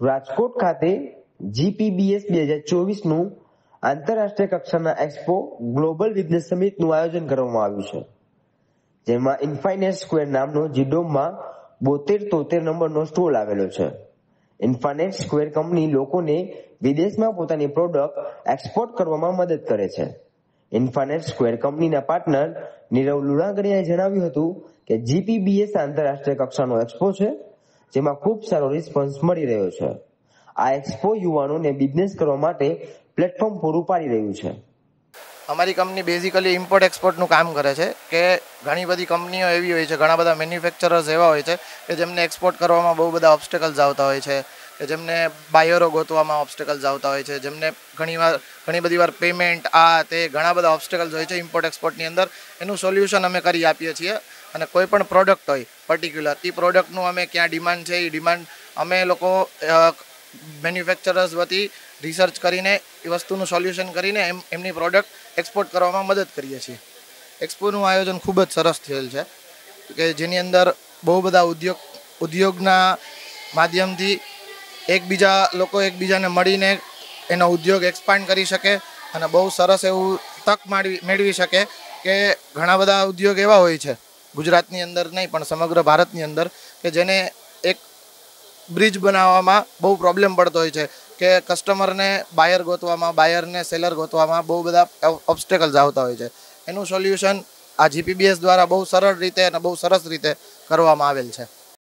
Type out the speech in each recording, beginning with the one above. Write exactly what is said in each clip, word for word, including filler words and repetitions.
રાજકોટ ખાતે જીપીબીએસ બે હજાર ચોવીસ નું આંતરરાષ્ટ્રીય કક્ષાના એક્સપો ગ્લોબલ બિઝનેસ સમિટનું આયોજન કરવામાં આવ્યું છે, જેમાં ઇન્ફાઇનેટ સ્ક્વેર નામનો જીડોમમાં બોતેર તોતેર નંબરનો સ્ટોલ આવેલો છે. ઇન્ફાઇનેટ સ્ક્વેર કંપની લોકોને વિદેશમાં પોતાની પ્રોડક્ટ એક્સપોર્ટ કરવામાં મદદ કરે છે. ઇન્ફાઇનેટ સ્ક્વેર કંપનીના પાર્ટનર નીરવ લુણાગડિયાએ જણાવ્યું હતું કે જીપીબીએસ આંતરરાષ્ટ્રીય કક્ષાનો એક્સપો છે, જેમાં ખૂબ સારો રિસ્પોન્સ મળી રહ્યો છે. આ એક્સપો યુવાનોને બિઝનેસ કરવા માટે પ્લેટફોર્મ પૂરું પાડી રહ્યું છે. અમારી કંપની બેઝિકલી ઇમ્પોર્ટ એક્સપોર્ટનું કામ કરે છે કે ઘણી બધી કંપનીઓ એવી હોય છે, ઘણા બધા મેન્યુફેક્ચરર્સ એવા હોય છે કે જેમને એક્સપોર્ટ કરવામાં બહુ બધા ઓબ્સ્ટેકલ્સ આવતા હોય છે, કે જેમને બાયરો ગોતવામાં ઓબ્સ્ટેકલ્સ આવતા હોય છે, જેમને ઘણીવાર ઘણી બધી વાર પેમેન્ટ આ તે ઘણા બધા ઓબ્સ્ટેકલ્સ હોય છે ઇમ્પોર્ટ એક્સપોર્ટની અંદર. એનું સોલ્યુશન અમે કરી આપીએ છીએ. અને કોઈ પણ પ્રોડક્ટ હોય પર્ટિક્યુલર, એ પ્રોડક્ટનું અમે ક્યાં ડિમાન્ડ છે એ ડિમાન્ડ અમે લોકો મેન્યુફેક્ચરર્સ વતી રિસર્ચ કરીને એ વસ્તુનું સોલ્યુશન કરીને એમ એમની પ્રોડક્ટ એક્સપોર્ટ કરવામાં મદદ કરીએ છીએ. એક્સપોનું આયોજન ખૂબ જ સરસ થયેલ છે કે જેની અંદર બહુ બધા ઉદ્યોગ ઉદ્યોગના માધ્યમથી એકબીજા લોકો એકબીજાને મળીને એનો ઉદ્યોગ એક્સપાન્ડ કરી શકે અને બહુ સરસ એવું તક મેળવી મેળવી શકે કે ઘણા બધા ઉદ્યોગ એવા હોય છે ગુજરાતની અંદર નહીં પણ સમગ્ર ભારતની અંદર કે જેને એક બ્રિજ બનાવવામાં બહુ પ્રોબ્લેમ પડતો હોય છે કે કસ્ટમરને બાયર ગોતવામાં, બાયરને સેલર ગોતવામાં બહુ બધા ઓબ્સ્ટેકલ્સ આવતા હોય છે. એનું સોલ્યુશન આ જીપીબીએસ દ્વારા બહુ સરળ રીતે અને બહુ સરસ રીતે કરવામાં આવેલ છે.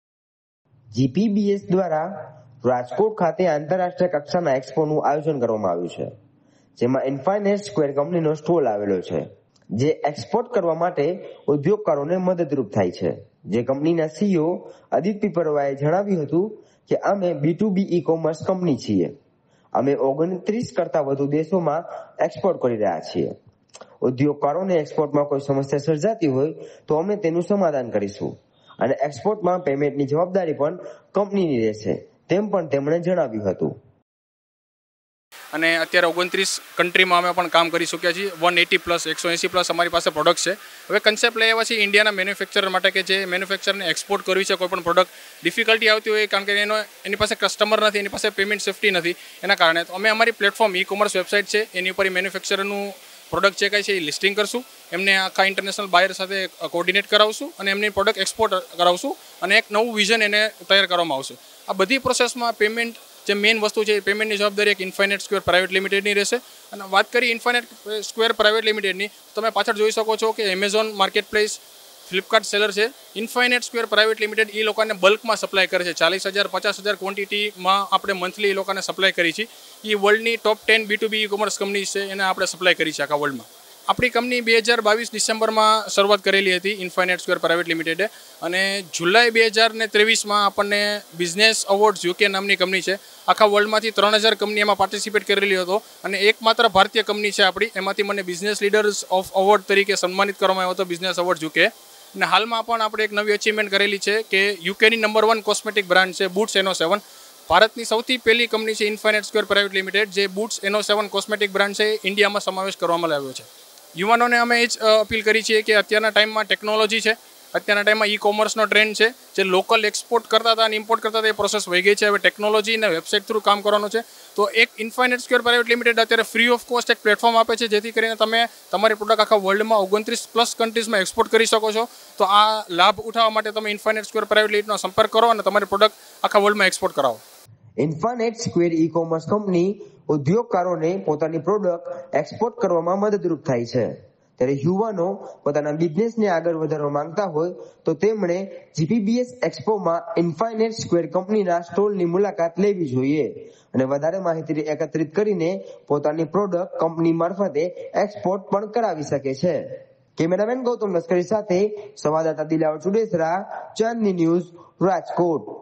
જીપીબીએસ દ્વારા રાજકોટ ખાતે આંતરરાષ્ટ્રીય કક્ષાના એક્સપોનું આયોજન કરવામાં આવ્યું છે, જેમાં ઇન્ફાઇનેટ સ્ક્વેર કંપનીનો સ્ટોલ આવેલો છે, જે એક્સપોર્ટ કરવા માટે ઉદ્યોગકારોને મદદરૂપ થાય છે. જે કંપનીના સીઈઓ અદિત પીપરવાએ જણાવ્યું હતું કે અમે B two B e commerce company છીએ. અમે ઓગણત્રીસ કરતા વધુ દેશોમાં એક્સપોર્ટ કરી રહ્યા છીએ. ઉદ્યોગકારોને એક્સપોર્ટમાં કોઈ સમસ્યા સર્જાતી હોય તો અમે તેનું સમાધાન કરીશું અને એક્સપોર્ટમાં પેમેન્ટની જવાબદારી પણ કંપનીની રહેશે, તેમ પણ તેમણે જણાવ્યું હતું. અને અત્યારે ઓગણત્રીસ કન્ટ્રીમાં અમે પણ કામ કરી ચૂક્યા છીએ. વન એટી પ્લસ એકસો એંસી પ્લસ અમારી પાસે પ્રોડક્ટ છે. હવે કન્સેપ્ટ લઈ આવ્યા છીએ ઇન્ડિયાના મેન્યુફેક્ચરર માટે કે જે મેન્યુફેક્ચરને એક્સપોર્ટ કરવી છે, કોઈ પણ પ્રોડક્ટ ડિફિકલ્ટી આવતી હોય કારણ કે એનો એની પાસે કસ્ટમર નથી, એની પાસે પેમેન્ટ સેફ્ટી નથી, એના કારણે તો અમે અમારી પ્લેટફોર્મ ઈ કોમર્સ વેબસાઇટ છે એની ઉપર મેન્યુફેક્ચરરનું પ્રોડક્ટ જે કાંઈ છે એ લિસ્ટિંગ કરશું, એમને આખા ઇન્ટરનેશનલ બાયર સાથે કોર્ડિનેટ કરાવશું અને એમની પ્રોડક્ટ એક્સપોર્ટ કરાવશું અને એક નવું વિઝન એને તૈયાર કરવામાં આવશે. આ બધી પ્રોસેસમાં પેમેન્ટ જે મેઇન વસ્તુ છે એ પેમેન્ટની જવાબદારી એક ઇન્ફાઇનેટ સ્ક્વેર પ્રાઇવેટ લિમિટેડની રહેશે. અને વાત કરી ઇન્ફાઇનેટ સ્ક્વેર પ્રાઇવેટ લિમિટેડની, તમે પાછળ જોઈ શકો છો કે Amazon marketplace, Flipkart seller છે. ઇન્ફાઇનેટ સ્ક્વેર પ્રાઇવેટ લિમિટેડ એ લોકોને બલ્કમાં સપ્લાય કરે છે. ચાલીસ હજાર પચાસ હજાર ક્વોન્ટિટીમાં આપણે મંથલી એ લોકોને સપ્લાય કરી છે. એ વર્લ્ડની top ten B two B commerce company છે, એને આપણે સપ્લાય કરી છે આખા વર્લ્ડમાં. આપણી કંપની બે હજાર બાવીસ ડિસેમ્બરમાં શરૂઆત કરેલી હતી ઇન્ફાઇનેટ સ્ક્વેર પ્રાઇવેટ લિમિટેડે, અને જુલાઈ બે હજાર ને ત્રેવીસમાં આપણને બિઝનેસ અવોર્ડ્સ યુકે નામની કંપની છે, આખા વર્લ્ડમાંથી ત્રણ હજાર કંપની એમાં પાર્ટિસિપેટ કરેલી હતો અને એકમાત્ર ભારતીય કંપની છે આપણી, એમાંથી મને બિઝનેસ લીડર્સ ઓફ અવોર્ડ તરીકે સન્માનિત કરવામાં આવ્યો હતો બિઝનેસ અવોર્ડ યુકે. અને હાલમાં પણ આપણે એક નવી અચીવમેન્ટ કરેલી છે કે યુકેની નંબર વન કોસ્મેટિક બ્રાન્ડ છે બૂટ્સ એનો સેવન. ભારતની સૌથી પહેલી કંપની છે ઇન્ફાઇનેટ સ્ક્વેર પ્રાઇવેટ લિમિટેડ, જે બૂટ્સ એનો સેવન કોસ્મેટિક બ્રાન્ડ છે ઇન્ડિયામાં સમાવેશ કરવામાં આવ્યો છે. યુવાનોને અમે એ જ અપીલ કરી છીએ કે અત્યારના ટાઈમમાં ટેકનોલોજી છે, અત્યારના ટાઈમમાં ઈ કોમર્સનો ટ્રેન્ડ છે, જે લોકલ એક્સપોર્ટ કરતા હતા અને ઇમ્પોર્ટ કરતા હતા એ પ્રોસેસ વહી ગઈ છે. હવે ટેકનોલોજી અને વેબસાઇટ થ્રુ કામ કરવાનું છે. તો એક ઇન્ફાઇનેટ સ્ક્વેર પ્રાઇવેટ લિમિટેડ અત્યારે ફ્રી ઓફ કોસ્ટ એક પ્લેટફોર્મ આપે છે, જેથી કરીને તમે તમારી પ્રોડક્ટ આખા વર્લ્ડમાં ઓગણત્રીસ પ્લસ કન્ટ્રીઝમાં એક્સપોર્ટ કરી શકો છો. તો આ લાભ ઉઠાવવા માટે તમે ઇન્ફાઇનેટ સ્ક્વેર પ્રાઇવેટ લિમિટેડનો સંપર્ક કરો અને તમારી પ્રોડક્ટ આખા વર્લ્ડમાં એક્સપોર્ટ કરાવો. Infinite square e commerce company ઉદ્યોગકારોને પોતાની પ્રોડક્ટ એક્સપોર્ટ કરવામાં મદદરૂપ થાય છે. ત્યારે યુવાનો પોતાના બિઝનેસને આગળ વધારવા માંગતા હોય તો તેમણે જીપીબીએસ એક્સપોમાં ઇન્ફાઇનેટ સ્ક્વેર કંપનીના સ્ટોલની મુલાકાત લેવી જોઈએ અને વધારે માહિતી એકત્રિત કરીને પોતાની પ્રોડક્ટ કંપની મારફતે એક્સપોર્ટ પણ કરાવી શકે છે. કેમેરામેન ગૌતમ લશ્કરી સાથે સંવાદદાતા દિલાવર ચુડેસરા, ચાંદની ન્યૂઝ, રાજકોટ.